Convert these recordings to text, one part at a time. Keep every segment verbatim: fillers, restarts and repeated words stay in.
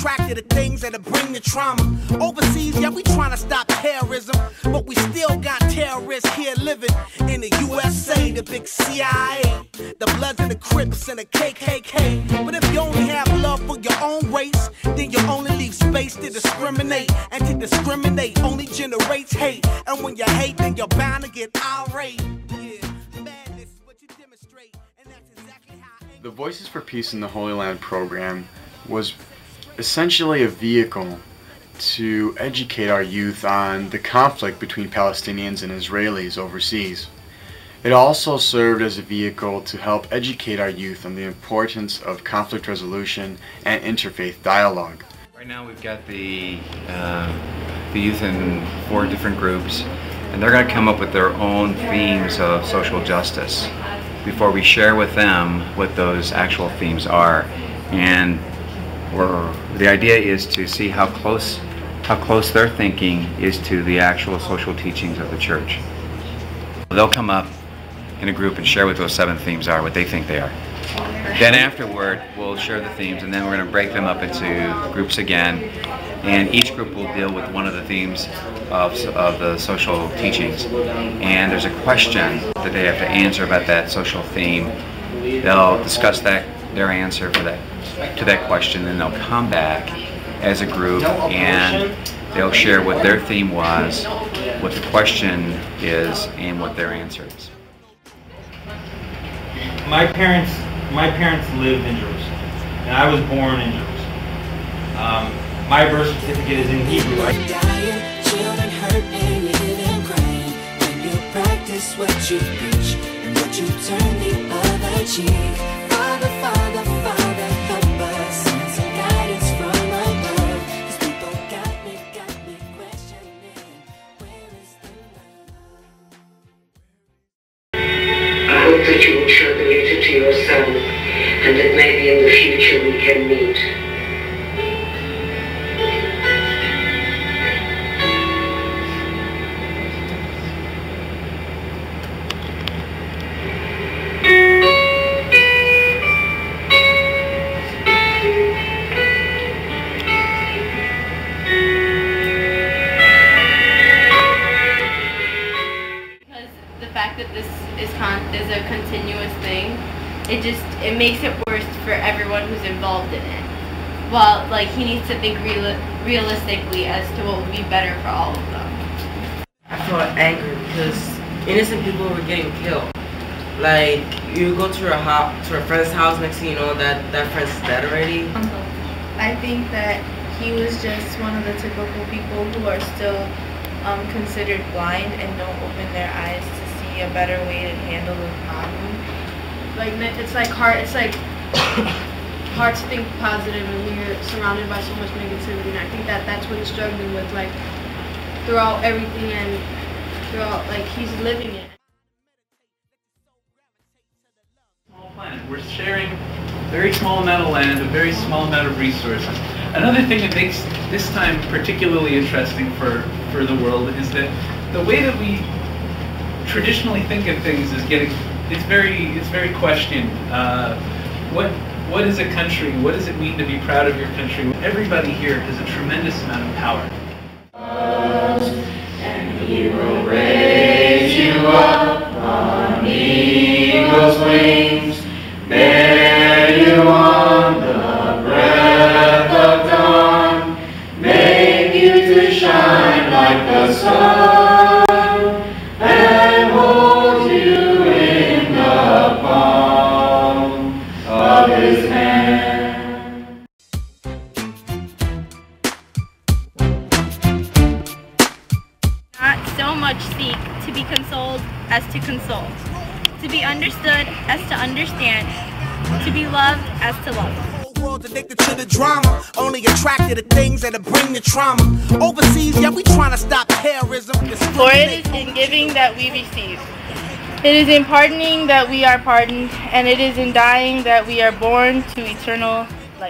attracted to things that'll bring the trauma. Overseas, yeah, we trying to stop terrorism, but we still got terrorists here living in the U S A, the big C I A, the Bloods and the Crips and the K K K. But if you only have love for your own race, then you only leave space to discriminate, and to discriminate only generates hate. And when you hate, then you're bound to get irate. Yeah, madness is what you demonstrate, and that's exactly how. The Voices for Peace in the Holy Land program was essentially a vehicle to educate our youth on the conflict between Palestinians and Israelis overseas. It also served as a vehicle to help educate our youth on the importance of conflict resolution and interfaith dialogue. Right now we've got the, uh, the youth in four different groups, and they're going to come up with their own themes of social justice before we share with them what those actual themes are. And we're, the idea is to see how close, how close their thinking is to the actual social teachings of the church. They'll come up in a group and share what those seven themes are, what they think they are. Then afterward, we'll share the themes, and then we're going to break them up into groups again, and each group will deal with one of the themes of, of the social teachings. And there's a question that they have to answer about that social theme. They'll discuss that, their answer for that, to that question, and they'll come back as a group and they'll share what their theme was, what the question is, and what their answer is. My parents, my parents lived in Jerusalem, and I was born in Jerusalem. Um, my birth certificate is in Hebrew. Dying, children hurt and you live and crying. When you practice what you preach and what you turn the other cheek. Father, Father, Father, help us. Send some guidance from above. These people got me, got me questioning. Where is the love? I hope that you will show the letter to your son, and that maybe in the future we can meet. That this is con is a continuous thing, it just it makes it worse for everyone who's involved in it. Well, like, he needs to think real realistically as to what would be better for all of them. I felt angry because innocent people were getting killed. Like, you go to a house, to a friend's house, next thing you know that that friend's dead already. I think that he was just one of the typical people who are still um, considered blind and don't open their eyes to see a better way to handle the problem. Like, it's like hard, it's like hard to think positive when you're surrounded by so much negativity, and I think that that's what he's struggling with, like, throughout everything, and throughout, like, he's living it. Small planet. We're sharing a very small amount of land, a very small amount of resources. Another thing that makes this time particularly interesting for, for the world is that the way that we traditionally think of things is getting, it's very, it's very questioned. Uh, what, what is a country? What does it mean to be proud of your country? Everybody here has a tremendous amount of power. And he will raise you up on eagle's wings, bear you on the breath of dawn, make you to shine like the sun, and hold you in the palm of his hand. Not so much seek to be consoled as to console, to be understood as to understand, to be loved as to love. World's addicted to the drama, only attracted to things that'll bring the trauma. Overseas, yeah, we trying to stop terrorism. For it is in giving that we receive. It is in pardoning that we are pardoned, and it is in dying that we are born to eternal life.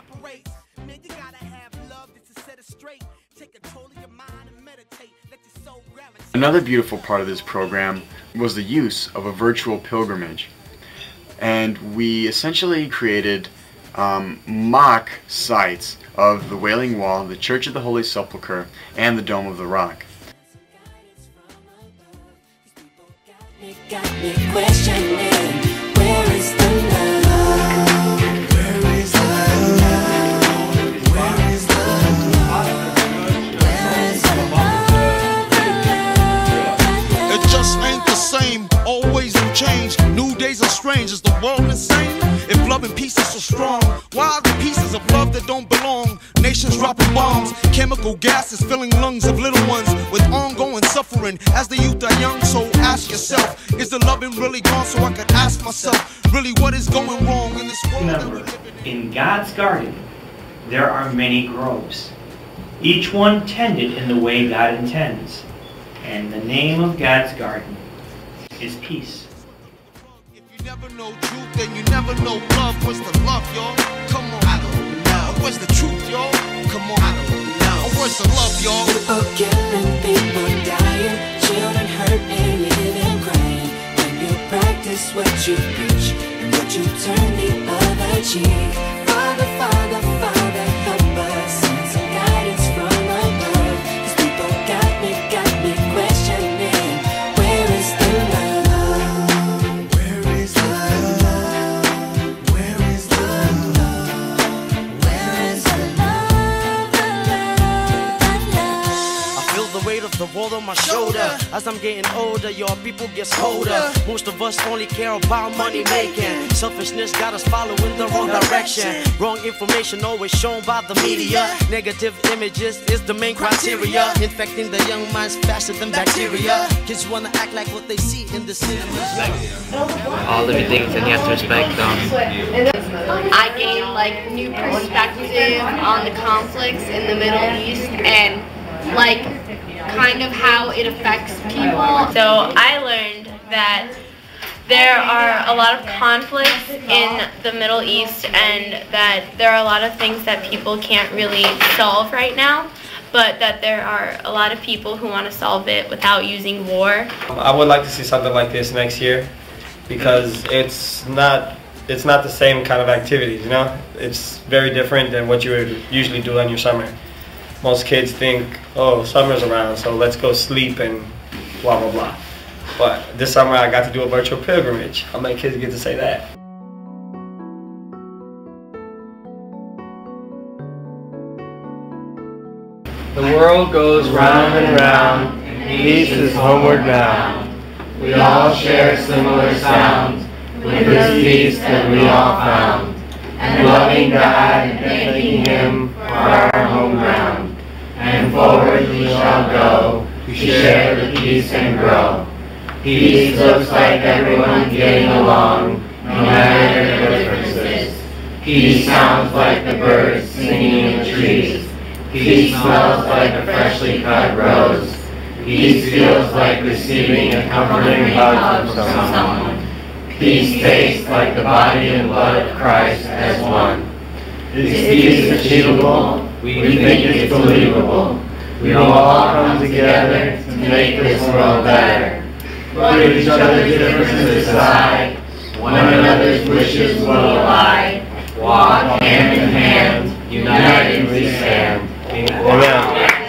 Another beautiful part of this program was the use of a virtual pilgrimage. And we essentially created um, mock sites of the Wailing Wall, the Church of the Holy Sepulchre, and the Dome of the Rock. Got me questioning, where is the love? Where is the love? Where is the love? Where is the love? It just ain't the same, always new change. New days are strange, is the world insane? If love and peace is so strong, why are the pieces of love that don't belong? Nations dropping bombs, chemical gases filling lungs of little ones with ongoing suffering as the youth are young. So ask yourself, is the loving really gone? So I could ask myself, really what is going wrong in this world? Remember, in God's garden, there are many groves, each one tended in the way God intends. And the name of God's garden is peace. You never know truth, then you never know love. Where's the love, y'all? Come on. I don't know. Where's the truth, y'all? Come on. I don't know. Where's the love, y'all? People killing, people dying, children hurt and living crying. When you practice what you preach and what you turn the other cheek. Father, Father, Father, help us. Send some guidance from above. These people got me, got me questioning, where is the love? The world on my shoulder. As I'm getting older, your people get colder. Most of us only care about money making. Selfishness got us following the wrong direction. Wrong information always shown by the media. Negative images is the main criteria. Infecting the young minds faster than bacteria. Kids wanna act like what they see in the cinemas. All living things, and you have to respect them. I gained like new perspective on the conflicts in the Middle East and like kind of how it affects people. So I learned that there are a lot of conflicts in the Middle East and that there are a lot of things that people can't really solve right now, but that there are a lot of people who want to solve it without using war. I would like to see something like this next year because it's not it's not the same kind of activities, you know? It's very different than what you would usually do on your summer. Most kids think, oh, summer's around, so let's go sleep and blah, blah, blah. But this summer I got to do a virtual pilgrimage. How many kids get to say that? The world goes round and round, and peace is homeward bound. We all share similar sounds, with this peace that we all found, and loving God and thanking Him for our home ground. And forward we shall go, to share the peace and grow. Peace looks like everyone getting along, no matter their differences. Peace sounds like the birds singing in the trees. Peace smells like a freshly cut rose. Peace feels like receiving a comforting hug from someone. Peace tastes like the body and blood of Christ as one. Is peace achievable? We think it's believable. We will all come together to make this world better. Put each other's differences aside. One another's wishes will abide. Walk hand in hand, united we stand. Amen.